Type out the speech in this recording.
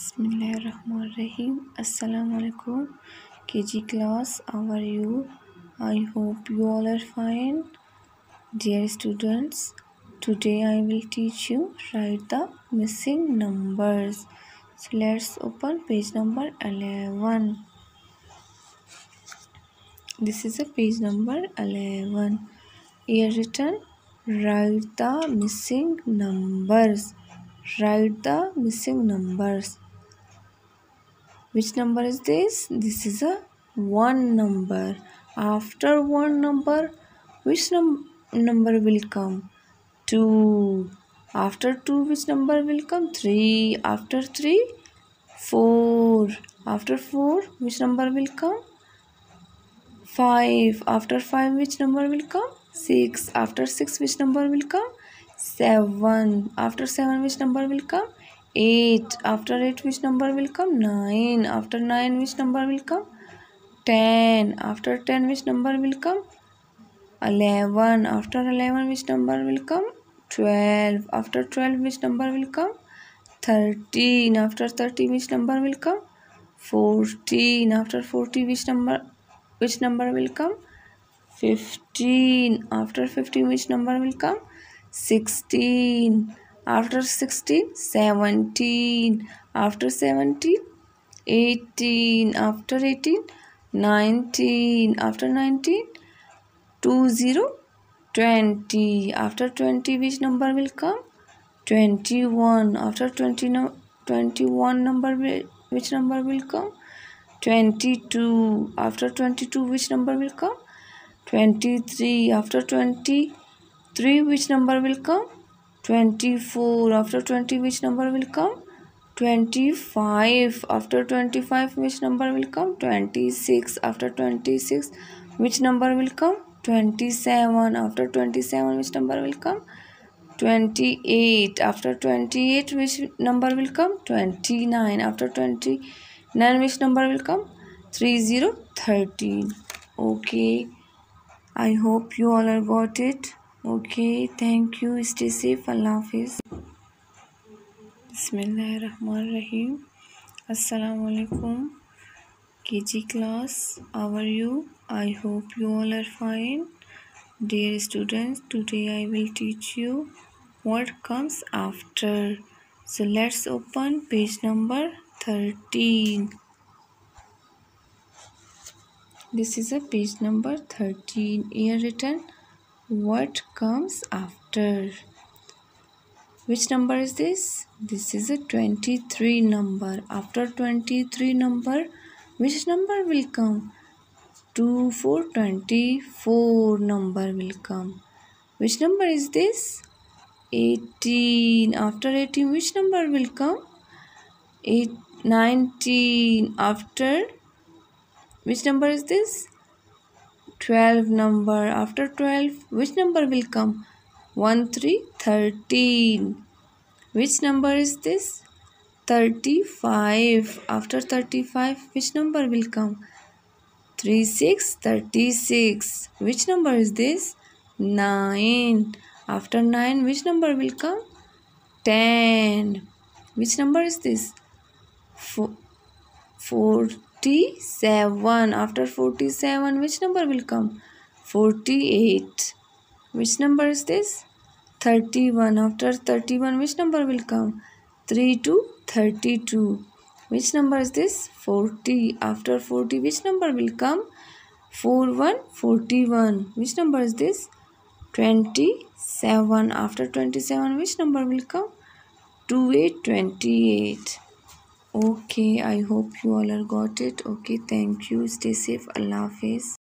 Bismillahirrahmanirrahim. Assalamualaikum. KG class, how are you? I hope you all are fine. Dear students, today I will teach you write the missing numbers. So let's open page number 11. This is a page number 11. Here written write the missing numbers. Write the missing numbers. Which number is this? This is a 1 number. After 1 number, which number will come? 2. After 2, which number will come? 3. After 3, 4. After 4, which number will come? 5. After 5, which number will come? 6. After 6, which number will come? 7. After 7, which number will come? 8. After 8, which number will come? 9. After 9, which number will come? 10. After 10, which number will come? 11. After 11, which number will come? 12. After 12, which number will come? 13. After 30, which number will come? 14. After 40, which number will come? 15. After 15, which number will come? 16. After 16, 17. After 17, 18. After 18, 19. After 19, 20. 20. After 20, which number will come? 21. After 21 number, which number will come? 22. After 22, which number will come? 23. After 23, which number will come? 24. After 20, which number will come? 25. After 25, which number will come? 26. After 26, which number will come? 27. After 27, which number will come? 28. After 28, which number will come? 29. After 29, which number will come? 13. Okay, I hope you all are got it. Okay, thank you. Stay safe. Allah Hafiz. Bismillahirrahmanirrahim. Assalamualaikum. KG class, how are you? I hope you all are fine. Dear students, today I will teach you what comes after. So let's open page number 13. This is a page number 13. Here written what comes after. Which number is this? This is a 23 number. After 23 number, which number will come? 2, 4, 24 number will come. Which number is this? 18. After 18, which number will come? 19. After which number is this? 12 number. After 12, which number will come? 1, 3, 13. Which number is this? 35. After 35, which number will come? 3, 6, 36. Which number is this? 9. After 9, which number will come? 10. Which number is this? 47. After 47, which number will come? 48. Which number is this? 31. After 31, which number will come? 3 to 32. Which number is this? 40. After 40, which number will come? 41, 41. Which number is this? 27. After 27, which number will come? 28, 28. Okay, I hope you all are got it. Okay, thank you. Stay safe. Allah Hafiz.